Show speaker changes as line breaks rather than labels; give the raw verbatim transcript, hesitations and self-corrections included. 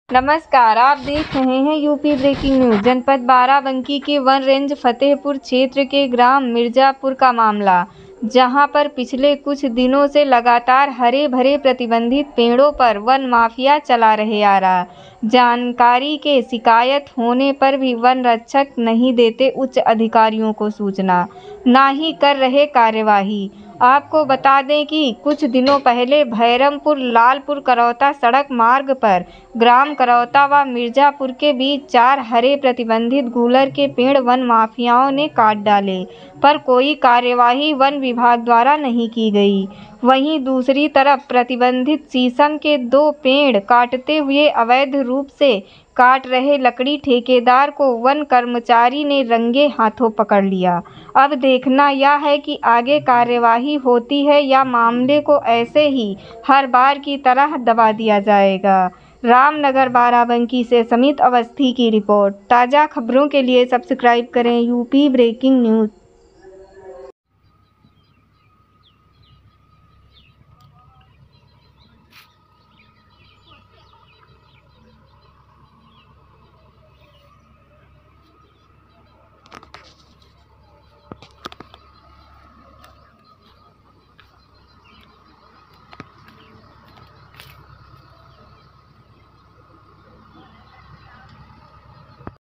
नमस्कार, आप देख रहे हैं यूपी ब्रेकिंग न्यूज। जनपद बाराबंकी के वन रेंज फतेहपुर क्षेत्र के ग्राम मिर्जापुर का मामला, जहां पर पिछले कुछ दिनों से लगातार हरे भरे प्रतिबंधित पेड़ों पर वन माफिया चला रहे आ रहा। जानकारी के शिकायत होने पर भी वन रक्षक नहीं देते उच्च अधिकारियों को सूचना, ना ही कर रहे कार्यवाही। आपको बता दें कि कुछ दिनों पहले भैरमपुर लालपुर करौता सड़क मार्ग पर ग्राम करौता व मिर्जापुर के बीच चार हरे प्रतिबंधित गूलर के पेड़ वन माफियाओं ने काट डाले, पर कोई कार्यवाही वन विभाग द्वारा नहीं की गई। वहीं दूसरी तरफ प्रतिबंधित शीशम के दो पेड़ काटते हुए अवैध रूप से काट रहे लकड़ी ठेकेदार को वन कर्मचारी ने रंगे हाथों पकड़ लिया। अब देखना यह है कि आगे कार्यवाही होती है या मामले को ऐसे ही हर बार की तरह दबा दिया जाएगा। रामनगर बाराबंकी से समित अवस्थी की रिपोर्ट। ताज़ा खबरों के लिए सब्सक्राइब करें यूपी ब्रेकिंग न्यूज।